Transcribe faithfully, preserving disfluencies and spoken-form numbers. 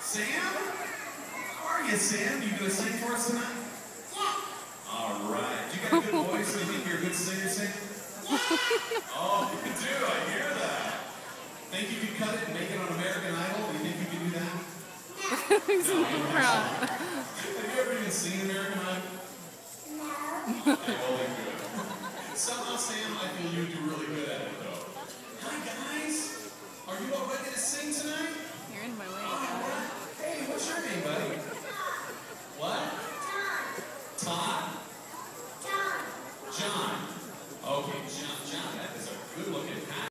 Sam? How are you, Sam? You gonna sing for us tonight? Yeah. All right. You got a good voice. You think you're a good singer, Sam? Yeah. Oh, you do. I hear that. Think you could cut it and make it on American Idol? Do you think you can do that? No. No, you don't think so. Have you ever even seen American Idol? No. Okay, well, then good. Somehow, Sam, I feel you do really good at it, though. Hi, guys. Are you all ready to sing tonight? You're in my way, All guys. right. Hey, what's your name, buddy?